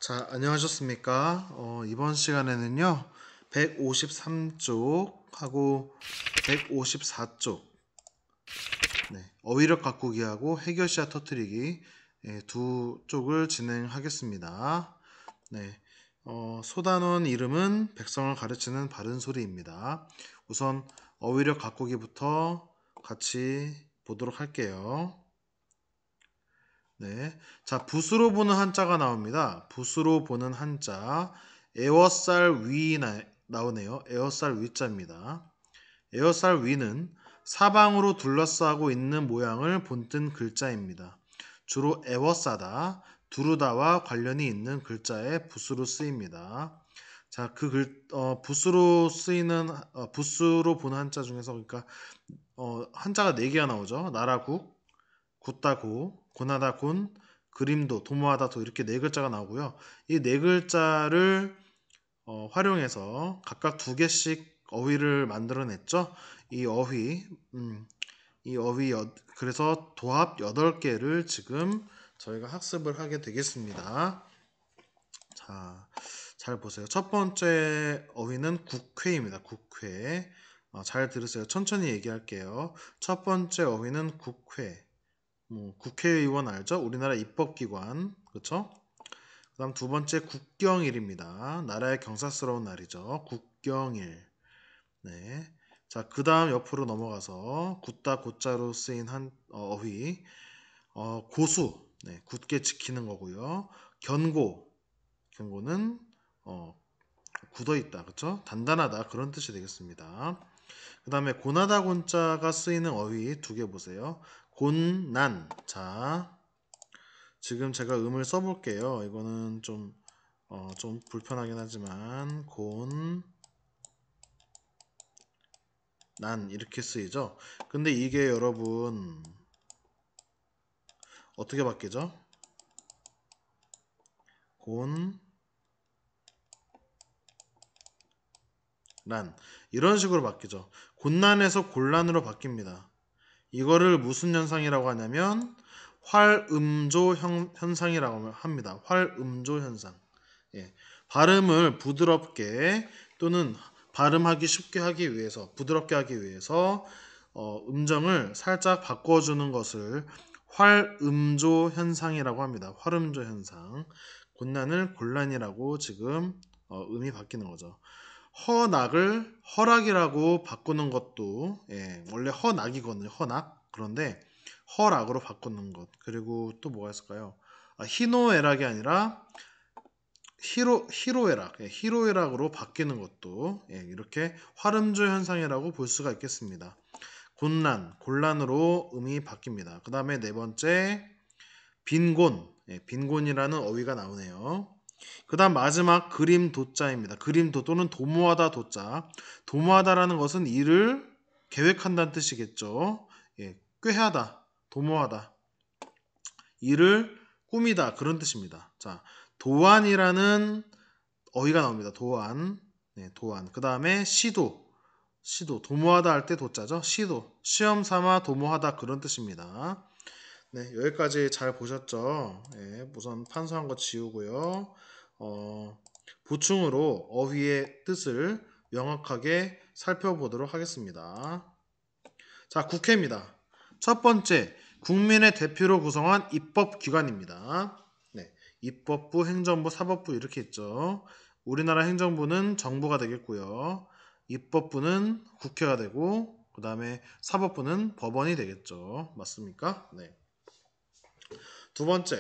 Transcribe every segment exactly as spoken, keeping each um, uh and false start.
자, 안녕하셨습니까? 어, 이번 시간에는요, 백오십삼 쪽하고 백오십사 쪽, 네, 어휘력 가꾸기하고 해결시야 터뜨리기 예, 두 쪽을 진행하겠습니다. 네, 어, 소단원 이름은 백성을 가르치는 바른 소리입니다. 우선 어휘력 가꾸기부터 같이 보도록 할게요. 네. 자, 붓으로 보는 한자가 나옵니다. 붓으로 보는 한자. 에워쌀 위 나, 나오네요. 에워쌀 위자입니다. 에워쌀 위는 사방으로 둘러싸고 있는 모양을 본뜬 글자입니다. 주로 에워싸다, 두르다와 관련이 있는 글자에 붓으로 쓰입니다. 자, 그 글, 어, 붓으로 쓰이는, 어, 붓으로 보는 한자 중에서, 그러니까, 어, 한자가 네 개가 나오죠. 나라국, 굿다고, 고나다 곤, 그림도, 도모하다 도 이렇게 네 글자가 나오고요. 이 네 글자를 어, 활용해서 각각 두 개씩 어휘를 만들어냈죠. 이 어휘, 음, 이 어휘 여, 그래서 도합 여덟 개를 지금 저희가 학습을 하게 되겠습니다. 자, 잘 보세요. 첫 번째 어휘는 국회입니다. 국회. 어, 잘 들으세요. 천천히 얘기할게요. 첫 번째 어휘는 국회. 뭐 국회의원 알죠? 우리나라 입법기관. 그렇죠? 그다음 두 번째 국경일입니다. 나라의 경사스러운 날이죠. 국경일. 네. 자, 그다음 옆으로 넘어가서 굳다 곧자로 쓰인 한 어, 어휘. 어, 고수. 네, 굳게 지키는 거고요. 견고. 견고는 어, 굳어 있다. 그렇죠? 단단하다. 그런 뜻이 되겠습니다. 그다음에 고나다 곤자가 쓰이는 어휘 두 개 보세요. 곤난. 자, 지금 제가 음을 써볼게요. 이거는 좀, 어, 좀 불편하긴 하지만, 곤, 난, 이렇게 쓰이죠? 근데 이게 여러분, 어떻게 바뀌죠? 곤, 난. 이런 식으로 바뀌죠. 곤난에서 곤란으로 바뀝니다. 이거를 무슨 현상이라고 하냐면, 활음조 현, 현상이라고 합니다. 활음조 현상. 예. 발음을 부드럽게 또는 발음하기 쉽게 하기 위해서 부드럽게 하기 위해서 어, 음정을 살짝 바꿔주는 것을 활음조 현상이라고 합니다. 활음조 현상. 곤란을 곤란이라고 지금 어, 음이 바뀌는 거죠. 허낙을 허락이라고 바꾸는 것도 예, 원래 허낙이거든요. 허낙. 그런데 허락으로 바꾸는 것. 그리고 또 뭐가 있을까요? 아, 희노애락이 아니라 히로 히로애락, 예, 히로애락으로 바뀌는 것도 예, 이렇게 활음조 현상이라고 볼 수가 있겠습니다. 곤란, 곤란으로 음이 바뀝니다. 그 다음에 네 번째 빈곤, 예, 빈곤이라는 어휘가 나오네요. 그 다음 마지막 그림 도자입니다. 그림 도 또는 도모하다 도자. 도모하다라는 것은 일을 계획한다는 뜻이겠죠. 예, 꾀하다, 도모하다. 일을 꾸미다 그런 뜻입니다. 자, 도안이라는 어휘가 나옵니다. 도안. 네, 도안. 그 다음에 시도. 시도. 도모하다 할 때 도자죠. 시도. 시험 삼아 도모하다 그런 뜻입니다. 네, 여기까지 잘 보셨죠? 네, 우선 판서한 거 지우고요. 어, 보충으로 어휘의 뜻을 명확하게 살펴보도록 하겠습니다. 자, 국회입니다. 첫 번째, 국민의 대표로 구성한 입법기관입니다. 네, 입법부, 행정부, 사법부 이렇게 있죠. 우리나라 행정부는 정부가 되겠고요. 입법부는 국회가 되고, 그 다음에 사법부는 법원이 되겠죠. 맞습니까? 네. 두 번째,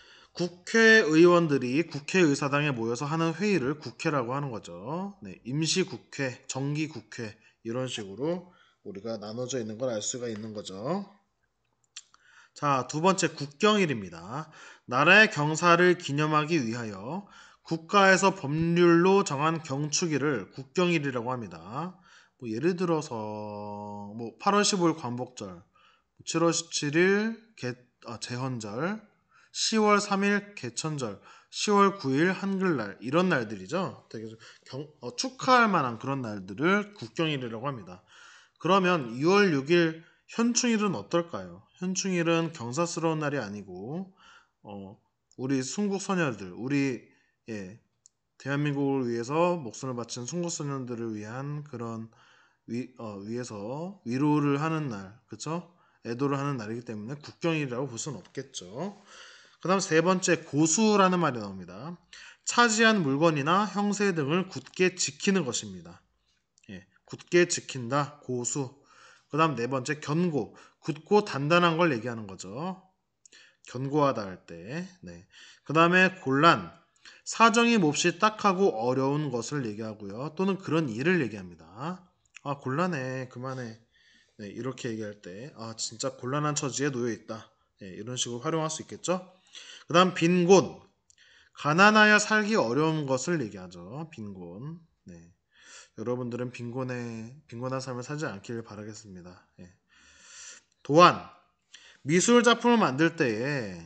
국회의원들이 국회의사당에 모여서 하는 회의를 국회라고 하는 거죠. 네, 임시국회, 정기국회 이런 식으로 우리가 나눠져 있는 걸 알 수가 있는 거죠. 자, 두 번째 국경일입니다. 나라의 경사를 기념하기 위하여 국가에서 법률로 정한 경축일을 국경일이라고 합니다. 뭐 예를 들어서 뭐 팔월 십오일 광복절, 칠월 십칠일 개, 아, 제헌절, 시월 삼일 개천절, 시월 구일 한글날 이런 날들이죠. 되게 좀 경, 어, 축하할 만한 그런 날들을 국경일이라고 합니다. 그러면 유월 육일 현충일은 어떨까요? 현충일은 경사스러운 날이 아니고 어, 우리 순국 선열들, 우리 예, 대한민국을 위해서 목숨을 바친 순국소년들을 위한 그런 위, 어, 위에서 위로를 하는 날, 그쵸? 애도를 하는 날이기 때문에 국경일이라고 볼 수는 없겠죠. 그 다음 세 번째 고수라는 말이 나옵니다. 차지한 물건이나 형세 등을 굳게 지키는 것입니다. 예, 굳게 지킨다, 고수. 그 다음 네 번째 견고, 굳고 단단한 걸 얘기하는 거죠. 견고하다 할 때. 네. 그 다음에 곤란, 사정이 몹시 딱하고 어려운 것을 얘기하고요. 또는 그런 일을 얘기합니다. 아, 곤란해. 그만해. 네, 이렇게 얘기할 때, 아, 진짜 곤란한 처지에 놓여 있다. 네, 이런 식으로 활용할 수 있겠죠. 그 다음 빈곤, 가난하여 살기 어려운 것을 얘기하죠. 빈곤. 네. 여러분들은 빈곤에 빈곤한 삶을 살지 않기를 바라겠습니다. 예. 도안, 미술 작품을 만들 때에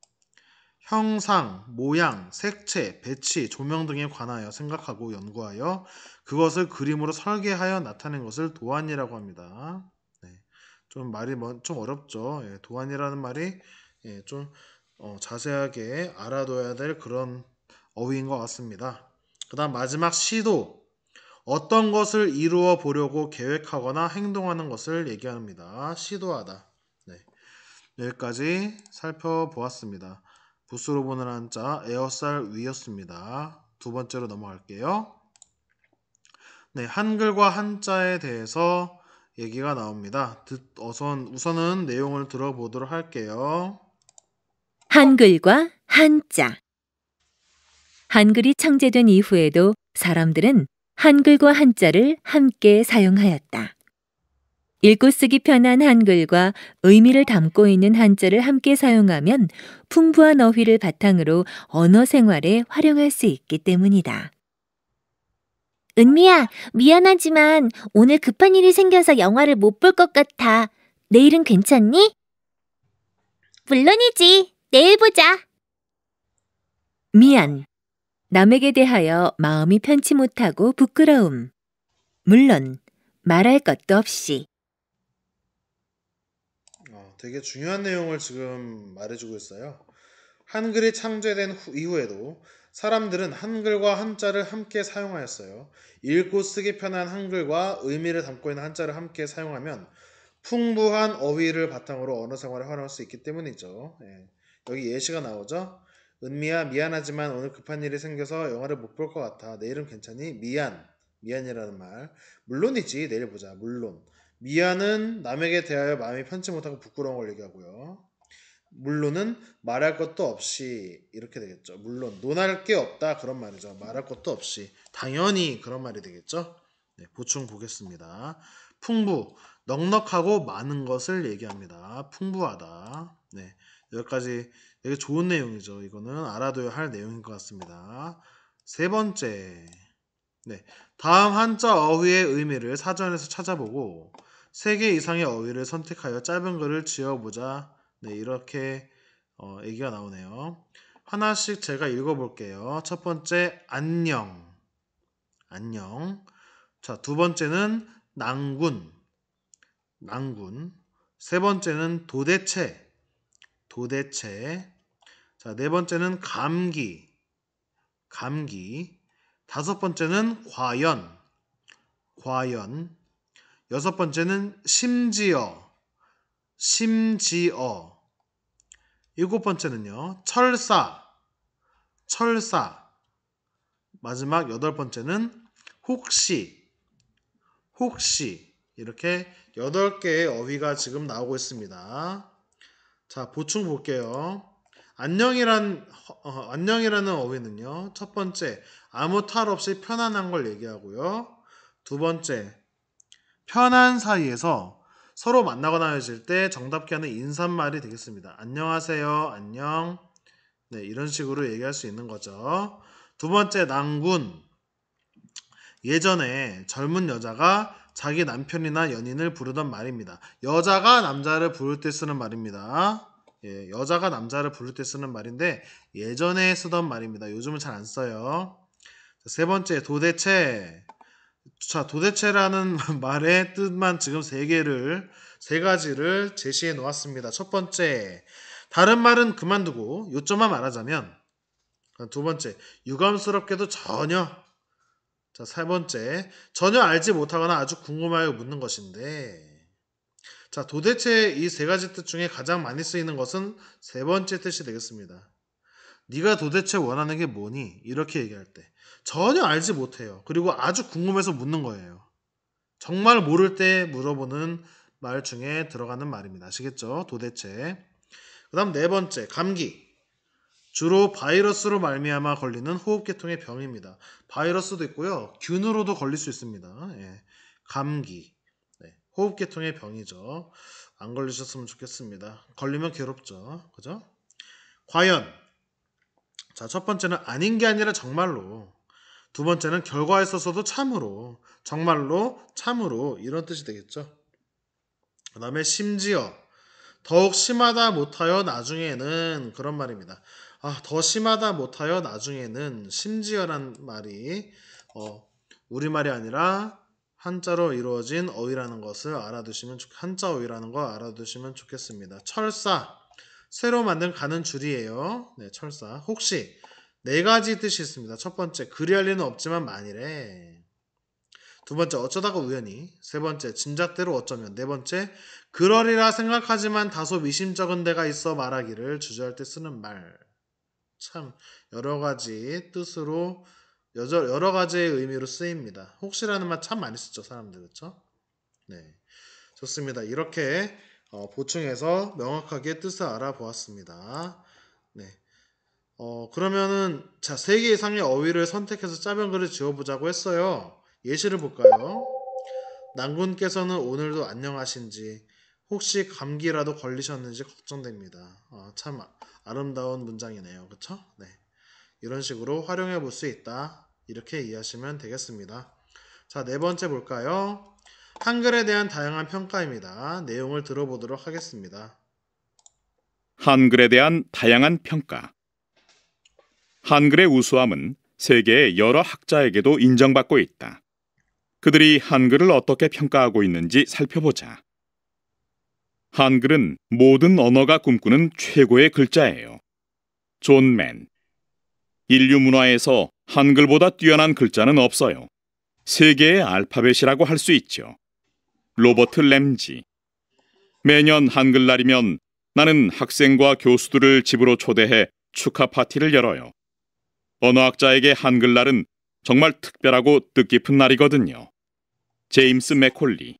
형상, 모양, 색채, 배치, 조명 등에 관하여 생각하고 연구하여 그것을 그림으로 설계하여 나타낸 것을 도안이라고 합니다. 네. 좀 말이 뭐- 좀 어렵죠. 예, 도안이라는 말이 예, 좀 어, 자세하게 알아둬야 될 그런 어휘인 것 같습니다. 그 다음 마지막 시도, 어떤 것을 이루어 보려고 계획하거나 행동하는 것을 얘기합니다. 시도하다. 네. 여기까지 살펴보았습니다. 부스로 보는 한자 에어쌀 위였습니다. 두 번째로 넘어갈게요. 네, 한글과 한자에 대해서 얘기가 나옵니다. 듣, 어선, 우선은 내용을 들어보도록 할게요. 한글과 한자. 한글이 창제된 이후에도 사람들은 한글과 한자를 함께 사용하였다. 읽고 쓰기 편한 한글과 의미를 담고 있는 한자를 함께 사용하면 풍부한 어휘를 바탕으로 언어 생활에 활용할 수 있기 때문이다. 은미야, 미안하지만 오늘 급한 일이 생겨서 영화를 못 볼 것 같아. 내일은 괜찮니? 물론이지. 내일 보자. 미안. 남에게 대하여 마음이 편치 못하고 부끄러움. 물론 말할 것도 없이. 어, 되게 중요한 내용을 지금 말해주고 있어요. 한글이 창제된 후- 이후에도 사람들은 한글과 한자를 함께 사용하였어요. 읽고 쓰기 편한 한글과 의미를 담고 있는 한자를 함께 사용하면 풍부한 어휘를 바탕으로 언어 생활에 활용할 수 있기 때문이죠. 예. 여기 예시가 나오죠. 은미야, 미안하지만 오늘 급한 일이 생겨서 영화를 못 볼 것 같아. 내일은 괜찮니? 미안. 미안이라는 말. 물론이지. 내일 보자. 물론. 미안은 남에게 대하여 마음이 편치 못하고 부끄러운 걸 얘기하고요. 물론은 말할 것도 없이 이렇게 되겠죠. 물론 논할 게 없다 그런 말이죠. 말할 것도 없이 당연히 그런 말이 되겠죠. 네, 보충 보겠습니다. 풍부, 넉넉하고 많은 것을 얘기합니다. 풍부하다. 네, 여기까지 되게 좋은 내용이죠. 이거는 알아둬야 할 내용인 것 같습니다. 세 번째, 네, 다음 한자 어휘의 의미를 사전에서 찾아보고 세 개 이상의 어휘를 선택하여 짧은 글을 지어보자. 네, 이렇게 어, 얘기가 나오네요. 하나씩 제가 읽어볼게요. 첫 번째, 안녕. 안녕. 자, 두 번째는 낭군. 낭군. 세 번째는 도대체. 도대체. 자, 네 번째는 감기. 감기. 다섯 번째는 과연. 과연. 여섯 번째는 심지어. 심지어. 일곱 번째는요, 철사. 철사. 마지막 여덟 번째는 혹시. 혹시. 이렇게 여덟 개의 어휘가 지금 나오고 있습니다. 자, 보충 볼게요. 안녕이란, 어, 안녕이라는 어휘는요, 첫 번째, 아무 탈 없이 편안한 걸 얘기하고요. 두 번째, 편한 사이에서 서로 만나거나 헤어질 때 정답게 하는 인사말이 되겠습니다. 안녕하세요, 안녕. 네, 이런 식으로 얘기할 수 있는 거죠. 두 번째, 낭군. 예전에 젊은 여자가 자기 남편이나 연인을 부르던 말입니다. 여자가 남자를 부를 때 쓰는 말입니다. 예, 여자가 남자를 부를 때 쓰는 말인데 예전에 쓰던 말입니다. 요즘은 잘 안 써요. 세 번째, 도대체. 자, 도대체라는 말의 뜻만 지금 세 개를, 세 가지를 제시해 놓았습니다. 첫 번째, 다른 말은 그만두고 요점만 말하자면 두 번째, 유감스럽게도 전혀. 자, 세 번째, 전혀 알지 못하거나 아주 궁금하여 묻는 것인데. 자, 도대체 이 세 가지 뜻 중에 가장 많이 쓰이는 것은 세 번째 뜻이 되겠습니다. 네가 도대체 원하는 게 뭐니? 이렇게 얘기할 때 전혀 알지 못해요. 그리고 아주 궁금해서 묻는 거예요. 정말 모를 때 물어보는 말 중에 들어가는 말입니다. 아시겠죠? 도대체. 그 다음 네 번째, 감기. 주로 바이러스로 말미암아 걸리는 호흡계통의 병입니다. 바이러스도 있고요. 균으로도 걸릴 수 있습니다. 예. 감기. 네. 호흡계통의 병이죠. 안 걸리셨으면 좋겠습니다. 걸리면 괴롭죠. 그죠? 과연. 자, 첫 번째는 아닌 게 아니라 정말로. 두 번째는 결과에 있어서도 참으로. 정말로, 참으로. 이런 뜻이 되겠죠. 그 다음에 심지어. 더욱 심하다 못하여 나중에는 그런 말입니다. 아, 더 심하다 못하여 나중에는 심지어란 말이 어, 우리말이 아니라 한자로 이루어진 어휘라는 것을 알아두시면 좋, 한자 어휘라는 거 알아두시면 좋겠습니다. 철사, 새로 만든 가는 줄이에요. 네, 철사. 혹시 네 가지 뜻이 있습니다. 첫 번째, 그리할 리는 없지만 만일에. 두 번째, 어쩌다가 우연히. 세 번째, 짐작대로 어쩌면. 네 번째, 그러리라 생각하지만 다소 미심쩍은 데가 있어 말하기를 주저할 때 쓰는 말. 참 여러 가지 뜻으로 여러, 여러 가지의 의미로 쓰입니다. 혹시라는 말 참 많이 쓰죠, 사람들. 그렇죠? 네, 좋습니다. 이렇게 어, 보충해서 명확하게 뜻을 알아보았습니다. 네. 어, 그러면은 자, 세 개 이상의 어휘를 선택해서 짜변글을 지어보자고 했어요. 예시를 볼까요? 난군께서는 오늘도 안녕하신지 혹시 감기라도 걸리셨는지 걱정됩니다. 어, 참 아름다운 문장이네요. 그쵸? 네. 이런 식으로 활용해 볼 수 있다. 이렇게 이해하시면 되겠습니다. 자, 네 번째 볼까요? 한글에 대한 다양한 평가입니다. 내용을 들어보도록 하겠습니다. 한글에 대한 다양한 평가. 한글의 우수함은 세계의 여러 학자에게도 인정받고 있다. 그들이 한글을 어떻게 평가하고 있는지 살펴보자. 한글은 모든 언어가 꿈꾸는 최고의 글자예요. 존 맨. 인류 문화에서 한글보다 뛰어난 글자는 없어요. 세계의 알파벳이라고 할 수 있죠. 로버트 램지. 매년 한글날이면 나는 학생과 교수들을 집으로 초대해 축하 파티를 열어요. 언어학자에게 한글날은 정말 특별하고 뜻깊은 날이거든요. 제임스 맥콜리.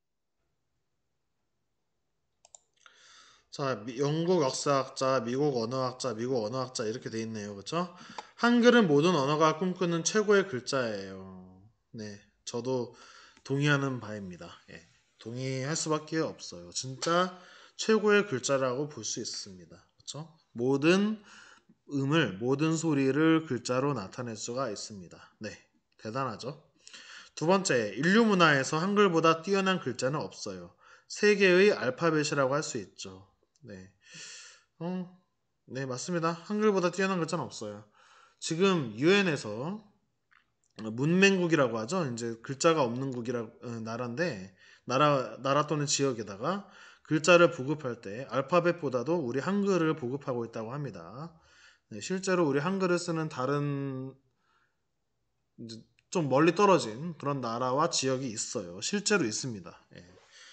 자, 미- 영국 역사학자, 미국 언어학자, 미국 언어학자 이렇게 돼 있네요. 그렇죠? 한글은 모든 언어가 꿈꾸는 최고의 글자예요. 네, 저도 동의하는 바입니다. 예, 동의할 수밖에 없어요. 진짜 최고의 글자라고 볼 수 있습니다. 그렇죠? 모든 음을, 모든 소리를 글자로 나타낼 수가 있습니다. 네, 대단하죠? 두 번째, 인류 문화에서 한글보다 뛰어난 글자는 없어요. 세계의 알파벳이라고 할 수 있죠. 네. 어, 네, 맞습니다. 한글보다 뛰어난 글자는 없어요. 지금 유엔에서 문맹국이라고 하죠. 이제 글자가 없는 국이라 어, 나라인데 나라 나라 또는 지역에다가 글자를 보급할 때 알파벳보다도 우리 한글을 보급하고 있다고 합니다. 네, 실제로 우리 한글을 쓰는 다른 이제 좀 멀리 떨어진 그런 나라와 지역이 있어요. 실제로 있습니다. 예.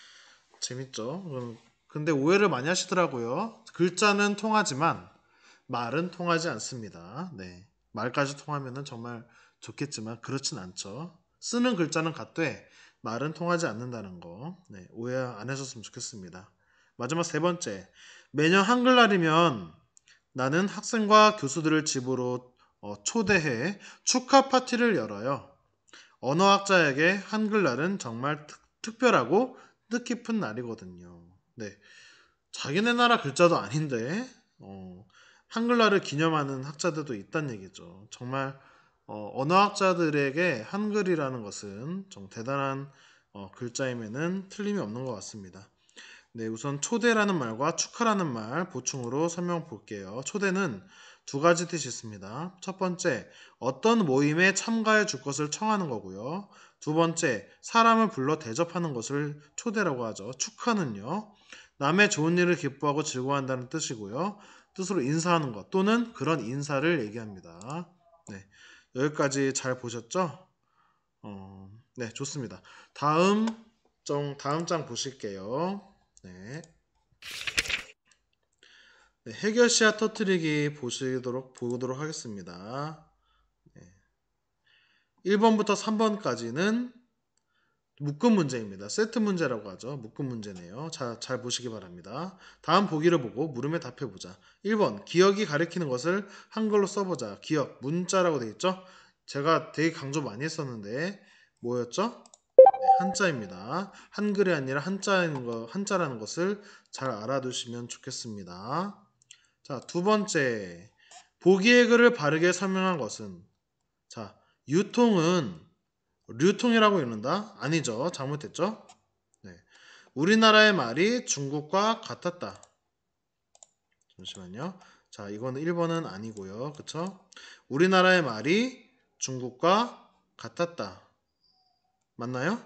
재밌죠? 음, 근데 오해를 많이 하시더라고요. 글자는 통하지만 말은 통하지 않습니다. 네. 말까지 통하면 정말 좋겠지만 그렇진 않죠. 쓰는 글자는 같되 말은 통하지 않는다는 거. 네. 오해 안 하셨으면 좋겠습니다. 마지막 세 번째. 매년 한글날이면 나는 학생과 교수들을 집으로 어, 초대해 축하 파티를 열어요. 언어학자에게 한글날은 정말 특, 특별하고 뜻깊은 날이거든요. 네. 자기네 나라 글자도 아닌데 어, 한글날을 기념하는 학자들도 있다는 얘기죠. 정말 어, 언어학자들에게 한글이라는 것은 좀 대단한 어, 글자임에는 틀림이 없는 것 같습니다. 네, 우선 초대라는 말과 축하라는 말 보충으로 설명 볼게요. 초대는 두 가지 뜻이 있습니다. 첫 번째, 어떤 모임에 참가해 줄 것을 청하는 거고요. 두 번째, 사람을 불러 대접하는 것을 초대라고 하죠. 축하는요, 남의 좋은 일을 기뻐하고 즐거워한다는 뜻이고요. 뜻으로 인사하는 것 또는 그런 인사를 얘기합니다. 네, 여기까지 잘 보셨죠? 어, 네, 좋습니다. 다음 정 다음 장 보실게요. 네. 네, 해결시야 터뜨리기 보시도록 보도록 하겠습니다. 네. 일 번부터 삼 번까지는 묶음 문제입니다. 세트 문제라고 하죠. 묶음 문제네요. 자, 잘 보시기 바랍니다. 다음 보기를 보고 물음에 답해보자. 일 번, 기억이 가리키는 것을 한글로 써보자. 기억, 문자라고 되어 있죠? 제가 되게 강조 많이 했었는데 뭐였죠? 네, 한자입니다. 한글이 아니라 한자인 거, 한자라는 것을 잘 알아두시면 좋겠습니다. 자, 두 번째, 보기의 글을 바르게 설명한 것은 자, 유통은 류통이라고 읽는다? 아니죠. 잘못했죠? 네. 우리나라의 말이 중국과 같았다. 잠시만요. 자, 이거는 일 번은 아니고요. 그쵸? 우리나라의 말이 중국과 같았다. 맞나요?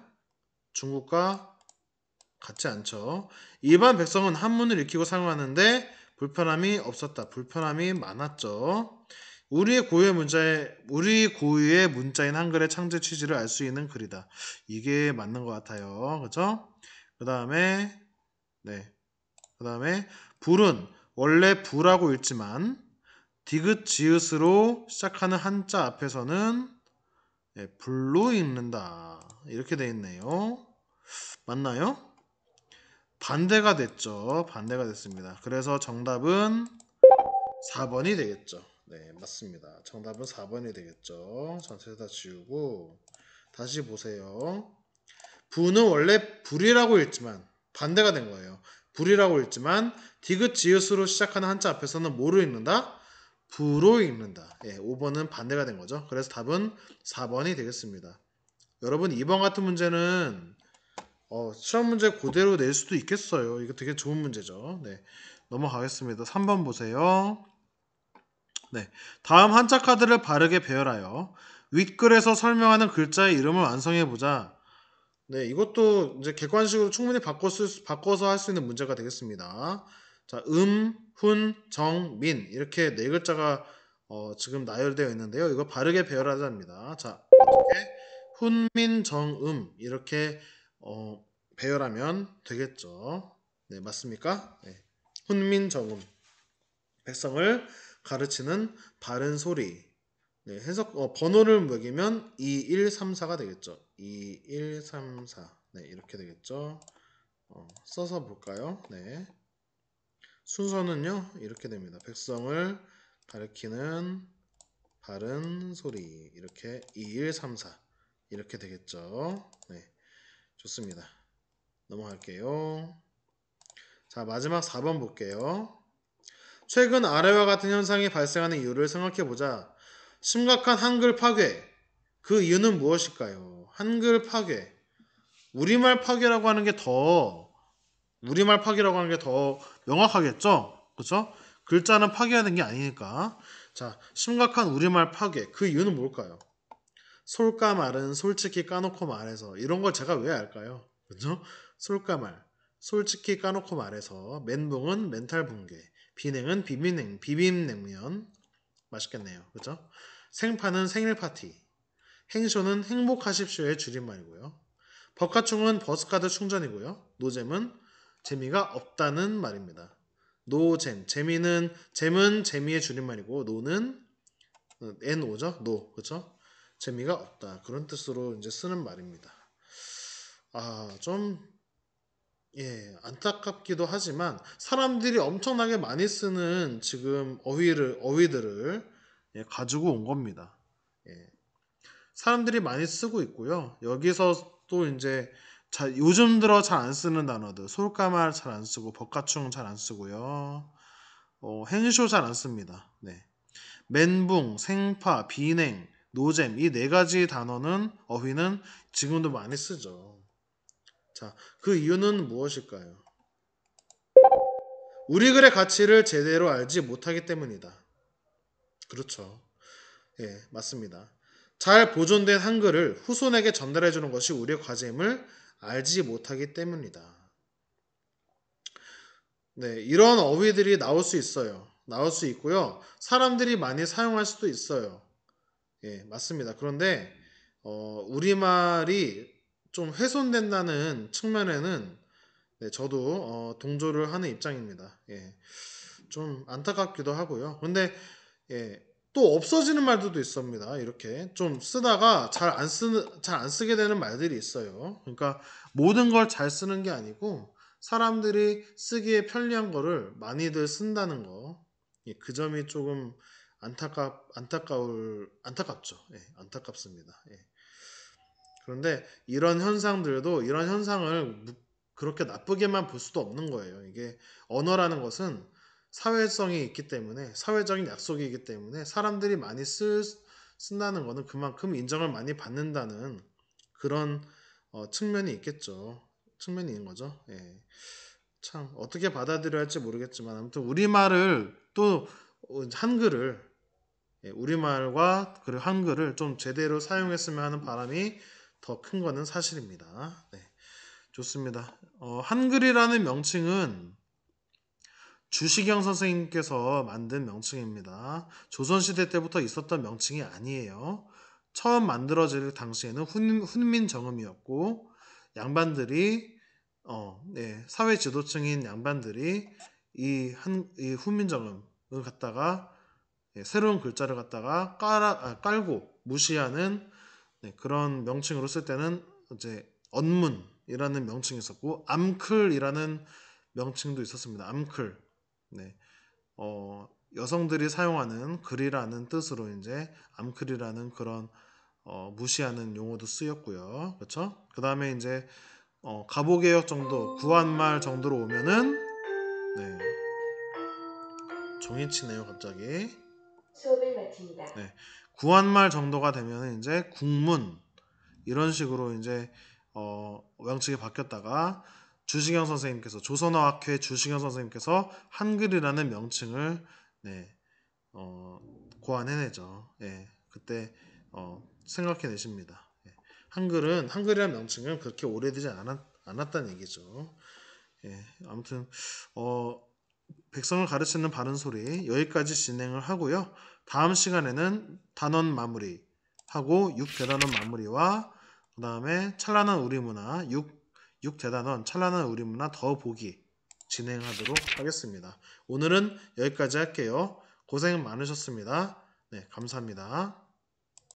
중국과 같지 않죠. 일반 백성은 한문을 익히고 사용하는데 불편함이 없었다. 불편함이 많았죠. 우리 고유의 문자의 우리 고유의 문자인 한글의 창제 취지를 알 수 있는 글이다. 이게 맞는 것 같아요. 그렇죠? 그 다음에 네, 그 다음에 불은 원래 부라고 읽지만 디귿 지읒으로 시작하는 한자 앞에서는 네, 불로 읽는다. 이렇게 돼 있네요. 맞나요? 반대가 됐죠. 반대가 됐습니다. 그래서 정답은 사 번이 되겠죠. 네, 맞습니다. 정답은 사 번이 되겠죠. 전체 다 지우고 다시 보세요. 부는 원래 불이라고 읽지만 반대가 된 거예요. 불이라고 읽지만 디귿 지읒으로 시작하는 한자 앞에서는 뭐로 읽는다? 부로 읽는다. 예, 오 번은 반대가 된 거죠. 그래서 답은 사 번이 되겠습니다. 여러분 이 번 같은 문제는 어, 시험 문제 그대로 낼 수도 있겠어요. 이거 되게 좋은 문제죠. 네, 넘어가겠습니다. 삼 번 보세요. 네, 다음 한자 카드를 바르게 배열하여 윗글에서 설명하는 글자의 이름을 완성해 보자. 네, 이것도 이제 객관식으로 충분히 바꿔 쓸, 바꿔서 할 수 있는 문제가 되겠습니다. 자, 음, 훈, 정, 민 이렇게 네 글자가 어, 지금 나열되어 있는데요. 이거 바르게 배열하자입니다. 자, 어떻게 훈, 민, 정, 음 이렇게 어, 배열하면 되겠죠. 네, 맞습니까? 네. 훈, 민, 정, 음 백성을 가르치는 바른 소리. 네, 해석 어, 번호를 매기면 이, 일, 삼, 사가 되겠죠. 이, 일, 삼, 사. 네, 이렇게 되겠죠. 어, 써서 볼까요? 네. 순서는요. 이렇게 됩니다. 백성을 가리키는 바른 소리. 이렇게 이, 일, 삼, 사. 이렇게 되겠죠. 네. 좋습니다. 넘어갈게요. 자, 마지막 사 번 볼게요. 최근 아래와 같은 현상이 발생하는 이유를 생각해보자. 심각한 한글 파괴. 그 이유는 무엇일까요? 한글 파괴. 우리말 파괴라고 하는 게 더, 우리말 파괴라고 하는 게 더 명확하겠죠? 그쵸? 글자는 파괴하는 게 아니니까. 자, 심각한 우리말 파괴. 그 이유는 뭘까요? 솔까 말은 솔직히 까놓고 말해서. 이런 걸 제가 왜 알까요? 그죠? 솔까 말. 솔직히 까놓고 말해서. 멘붕은 멘탈 붕괴. 비냉은 비빔냉, 비빔냉면. 맛있겠네요. 그죠? 생파는 생일 파티. 행쇼는 행복하십시오의 줄임말이고요. 버카충은 버스카드 충전이고요. 노잼은 재미가 없다는 말입니다. 노잼. 재미는, 잼은 재미의 줄임말이고, 노는 엔오죠? 노. 그죠? 재미가 없다. 그런 뜻으로 이제 쓰는 말입니다. 아, 좀, 예, 안타깝기도 하지만 사람들이 엄청나게 많이 쓰는 지금 어휘를, 어휘들을 예, 가지고 온 겁니다. 예. 사람들이 많이 쓰고 있고요. 여기서 또 이제 자, 요즘 들어 잘 안 쓰는 단어들, 솔까말 잘 안 쓰고, 버카충 잘 안 쓰고요. 어, 행쇼 잘 안 씁니다. 네. 멘붕, 생파, 비냉, 노잼 이 네 가지 단어는 어휘는 지금도 많이 쓰죠. 자, 그 이유는 무엇일까요? 우리 글의 가치를 제대로 알지 못하기 때문이다. 그렇죠. 예, 맞습니다. 잘 보존된 한글을 후손에게 전달해 주는 것이 우리의 과제임을 알지 못하기 때문이다. 네, 이런 어휘들이 나올 수 있어요. 나올 수 있고요. 사람들이 많이 사용할 수도 있어요. 예, 맞습니다. 그런데 어, 우리말이 좀 훼손된다는 측면에는 네, 저도 어, 동조를 하는 입장입니다. 예, 좀 안타깝기도 하고요. 근데 예, 또 없어지는 말들도 있습니다. 이렇게 좀 쓰다가 잘 안 쓰는 잘 안 쓰게 되는 말들이 있어요. 그러니까 모든 걸 잘 쓰는 게 아니고 사람들이 쓰기에 편리한 거를 많이들 쓴다는 거. 예, 그 점이 조금 안타깝 안타까울 안타깝죠. 예, 안타깝습니다. 예. 그런데 이런 현상들도 이런 현상을 무- 그렇게 나쁘게만 볼 수도 없는 거예요. 이게 언어라는 것은 사회성이 있기 때문에 사회적인 약속이기 때문에 사람들이 많이 쓸, 쓴다는 것은 그만큼 인정을 많이 받는다는 그런 어, 측면이 있겠죠. 측면이 있는 거죠. 예. 참 어떻게 받아들여야 할지 모르겠지만 아무튼 우리말을 또 어, 한글을 예, 우리말과 그리고 한글을 좀 제대로 사용했으면 하는 바람이 더 큰 거는 사실입니다. 네, 좋습니다. 어, 한글이라는 명칭은 주시경 선생님께서 만든 명칭입니다. 조선시대 때부터 있었던 명칭이 아니에요. 처음 만들어질 당시에는 훈, 훈민정음이었고 양반들이 어, 네, 사회 지도층인 양반들이 이, 한, 이 훈민정음을 갖다가 예, 새로운 글자를 갖다가 깔아, 아, 깔고 무시하는 네, 그런 명칭으로 쓸 때는 이제 언문이라는 명칭이 있었고 암클이라는 명칭도 있었습니다. 암클. 네. 어, 여성들이 사용하는 글이라는 뜻으로 이제 암클이라는 그런 어, 무시하는 용어도 쓰였고요. 그렇죠? 그다음에 이제 어, 가보개혁 정도, 구한말 정도로 오면은 네. 종이 치네요, 갑자기. 수업을 마칩니다. 네. 구한말 정도가 되면 이제 국문 이런 식으로 이제 어, 명칭이 바뀌었다가 주시경 선생님께서 조선어학회 주시경 선생님께서 한글이라는 명칭을 네, 어, 고안해내죠. 예, 그때 어, 생각해내십니다. 예, 한글은 한글이라는 명칭은 그렇게 오래되지 않았, 않았다는 얘기죠. 예, 아무튼 어, 백성을 가르치는 바른 소리 여기까지 진행을 하고요. 다음 시간에는 단원 마무리 하고 육 대단원 마무리와 그 다음에 찬란한 우리문화 육, 육 대단원 찬란한 우리문화 더 보기 진행하도록 하겠습니다. 오늘은 여기까지 할게요. 고생 많으셨습니다. 네, 감사합니다.